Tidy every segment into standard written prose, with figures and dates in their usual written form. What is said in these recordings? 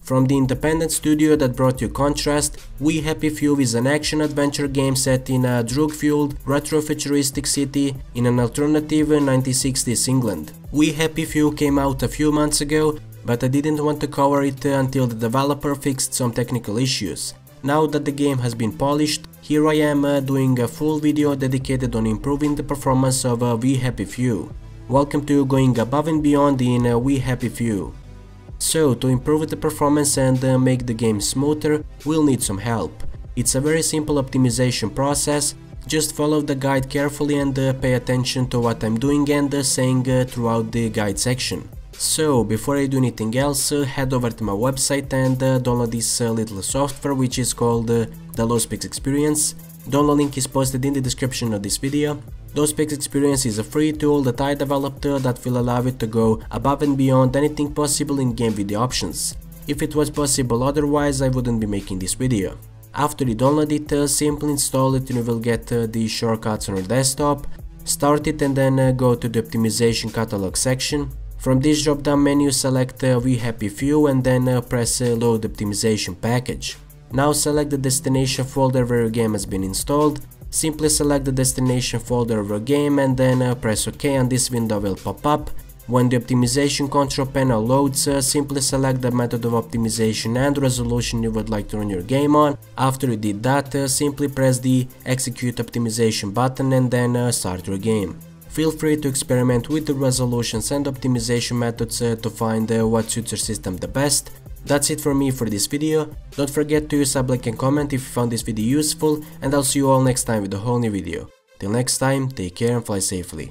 From the independent studio that brought you Contrast, We Happy Few is an action-adventure game set in a drug-fueled, retro-futuristic city in an alternative 1960s England. We Happy Few came out a few months ago, but I didn't want to cover it until the developer fixed some technical issues. Now that the game has been polished, here I am doing a full video dedicated on improving the performance of We Happy Few. Welcome to going above and beyond in We Happy Few. So, to improve the performance and make the game smoother, we'll need some help. It's a very simple optimization process, just follow the guide carefully and pay attention to what I'm doing and saying throughout the guide section. So, before I do anything else, head over to my website and download this little software which is called the LowSpecs Experience. Download link is posted in the description of this video. LowSpecs Experience is a free tool that I developed that will allow you to go above and beyond anything possible in game video options. If it was possible otherwise, I wouldn't be making this video. After you download it, simply install it and you will get the shortcuts on your desktop. Start it and then go to the optimization catalog section. From this drop down menu, select We Happy Few and then press load optimization package. Now select the destination folder where your game has been installed. Simply select the destination folder of your game and then press OK and this window will pop up. When the optimization control panel loads, simply select the method of optimization and resolution you would like to run your game on. After you did that, simply press the execute optimization button and then start your game. Feel free to experiment with the resolutions and optimization methods to find what suits your system the best. That's it for me for this video. Don't forget to sub, like and comment if you found this video useful, and I'll see you all next time with a whole new video. Till next time, take care and fly safely.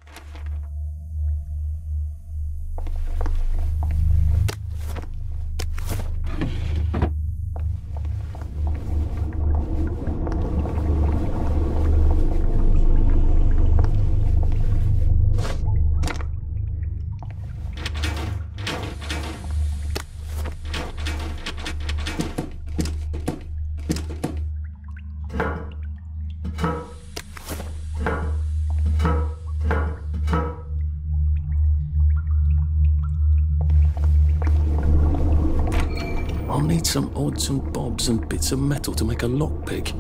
I'll need some odds and bobs and bits of metal to make a lockpick.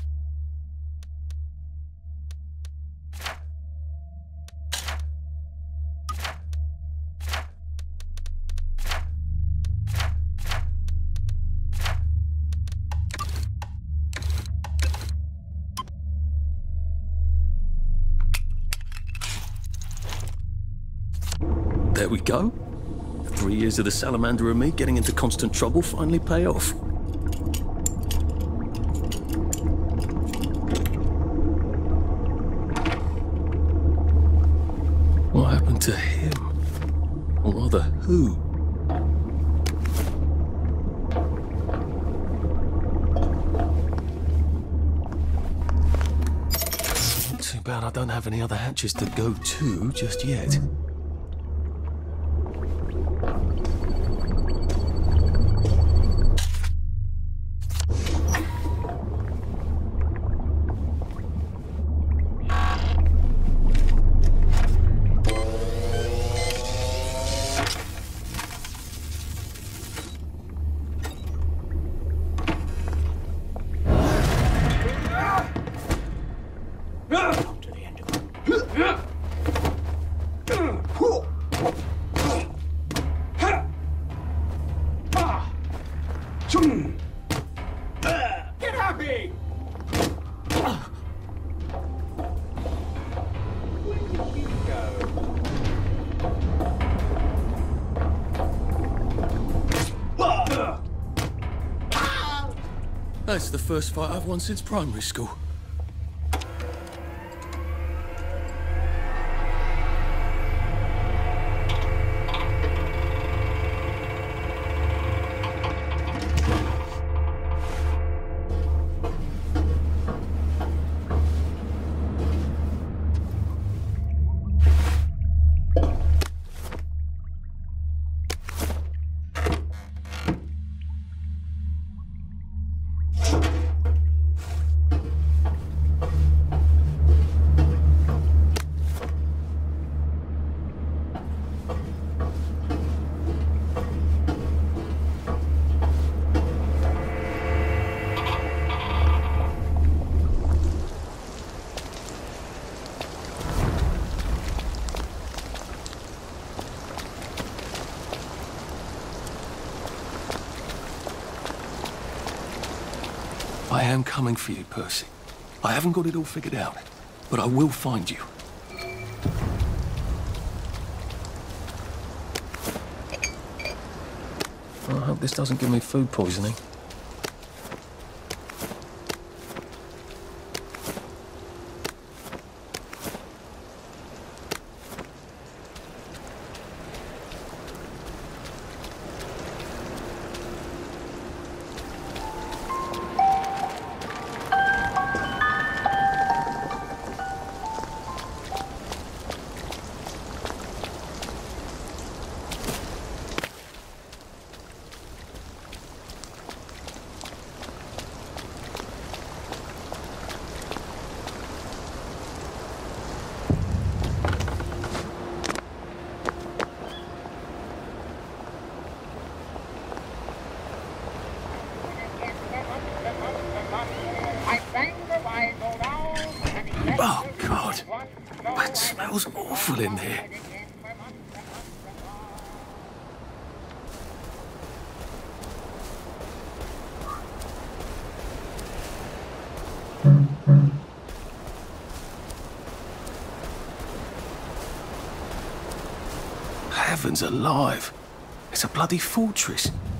There we go. 3 years of the salamander and me getting into constant trouble finally pay off. What happened to him? Or rather, who? Too bad I don't have any other hatches to go to just yet. Get happy! Where did you go? That's the first fight I've won since primary school. am coming for you, Percy. I haven't got it all figured out, but I will find you. I hope this doesn't give me food poisoning. Oh, God. That smells awful in here. Heavens alive. It's a bloody fortress.